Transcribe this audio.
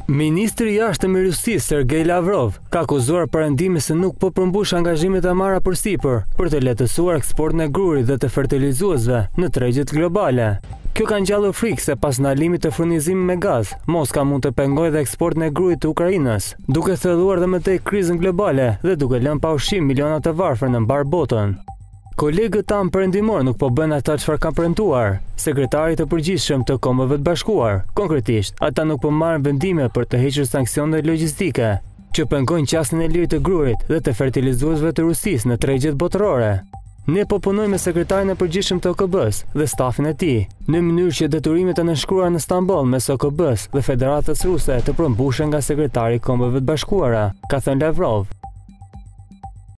Ministri i jashtëm i Rusisë Sergej Lavrov ka akuzuar Perëndimin se nuk po përmbush angazhimet e marra përsipër për të lehtësuar eksportin e grurit dhe të fertilizuesve në tregjet globale. Kjo ka ngjallur frikë se pas ndalimit të furnizimit me gaz, Moska mund të pengojë dhe eksportin e grurit të Ukrainës, duke thelluar dhe më tej krizën globale dhe duke lënë pa ushqim miliona të varfër në mbar botën. Kolegët tanë perëndimor nuk po bëjnë ata çfarë kanë premtuar. Sekretarit të përgjithshëm të Kombeve të Bashkuar, konkretisht, ata nuk po marrin vendime për të hequr sanksionet logjistike, që pengojnë qasjen e lirë të grurit dhe të fertilizuesve të Rusisë në tregjet botërore. Ne po punojmë me sekretarin e përgjithshëm të OKB-s dhe stafin e tij, në mënyrë që detyrimet e nënshkruara në Stamboll mes OKB-s dhe Federatës Ruse të përmbushen nga sekretari i Kombeve të Bashkuara, ka thënë Lavrov.